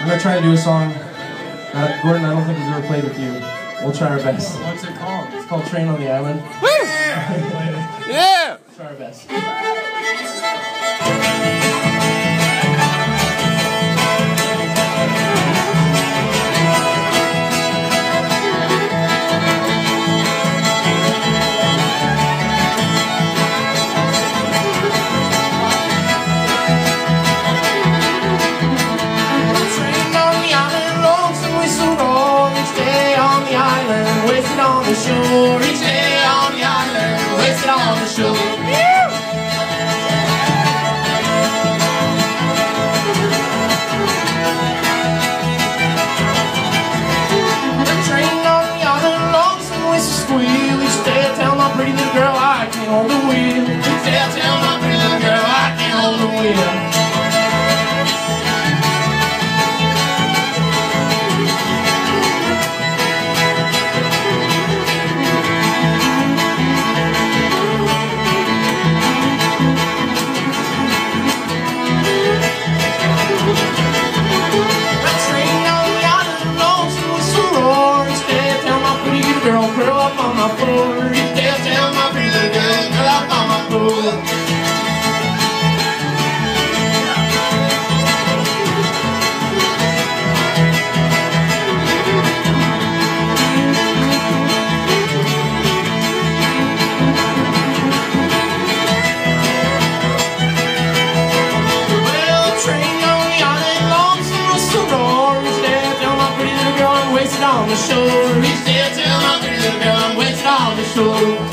I'm gonna try to do a song that Gordon, I don't think has ever played with you. We'll try our best. What's it called? It's called Train on the Island. Woo! Yeah! Try our best. On the shore, each day on the island, wasted on the shore. The train on the island, lonesome whistle squeal. Each day I tell my pretty little girl I can't hold the wheel. Each day I tell my pretty little girl I can't hold the wheel. Girl, curl up on my floor. Each day I tell my pretty little girl, curl up on my floor. Well, the train on the island, lonesome whistle roar. Each day I tell my pretty little girl I'm wasted on the shore. Each day I tell my pretty little girl I'm wasted on the shore.